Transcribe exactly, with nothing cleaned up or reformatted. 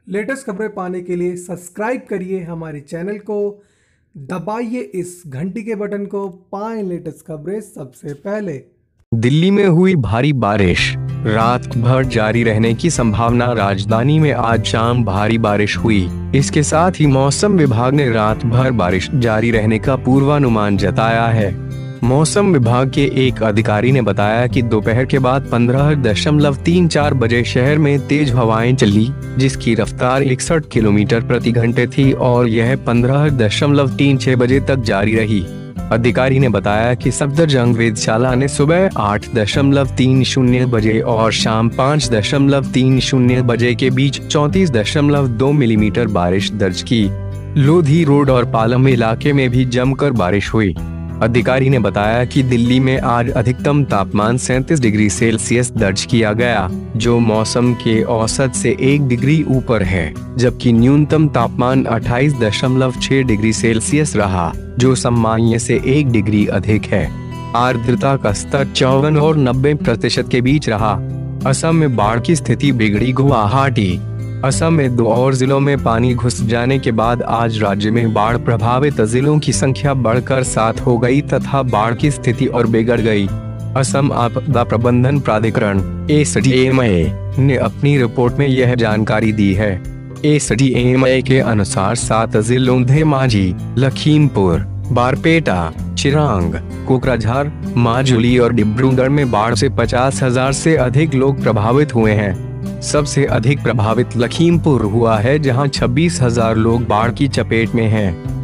Latest खबरें पाने के लिए सब्सक्राइब करिए हमारे चैनल को, दबाइए इस घंटी के बटन को, पाएं लेटेस्ट खबरें सबसे पहले। दिल्ली में हुई भारी बारिश, रात भर जारी रहने की संभावना। राजधानी में आज शाम भारी बारिश हुई। इसके साथ ही मौसम विभाग ने रात भर बारिश जारी रहने का पूर्वानुमान जताया है। मौसम विभाग के एक अधिकारी ने बताया कि दोपहर के बाद पंद्रह दशमलव तीन चार बजे शहर में तेज हवाएं चली, जिसकी रफ्तार इकसठ किलोमीटर प्रति घंटे थी और यह पंद्रह दशमलव तीन छह बजे तक जारी रही। अधिकारी ने बताया कि सफदरजंग वेधशाला ने सुबह आठ दशमलव तीन शून्य बजे और शाम पाँच दशमलव तीन शून्य बजे के बीच चौंतीस दशमलव दो मिलीमीटर बारिश दर्ज की। लोधी रोड और पालम इलाके में भी जमकर बारिश हुई। अधिकारी ने बताया कि दिल्ली में आज अधिकतम तापमान सैंतीस डिग्री सेल्सियस दर्ज किया गया, जो मौसम के औसत से एक डिग्री ऊपर है, जबकि न्यूनतम तापमान अट्ठाईस दशमलव छह डिग्री सेल्सियस रहा, जो सामान्य से एक डिग्री अधिक है। आर्द्रता का स्तर चौवन और नब्बे प्रतिशत के बीच रहा। असम में बाढ़ की स्थिति बिगड़ी। गुवाहाटी असम में दो और जिलों में पानी घुस जाने के बाद आज राज्य में बाढ़ प्रभावित जिलों की संख्या बढ़कर सात हो गई तथा बाढ़ की स्थिति और बिगड़ गई। असम आपदा प्रबंधन प्राधिकरण एस डी एम ए ने अपनी रिपोर्ट में यह जानकारी दी है। एस डी एम ए के अनुसार सात जिलों धेमाजी, लखीमपुर, बारपेटा, चिरांग, कोकराझार, माजुली और डिब्रूगढ़ में बाढ़ से पचास हजार से अधिक लोग प्रभावित हुए हैं। सबसे अधिक प्रभावित लखीमपुर हुआ है, जहां छब्बीस हजार लोग बाढ़ की चपेट में हैं।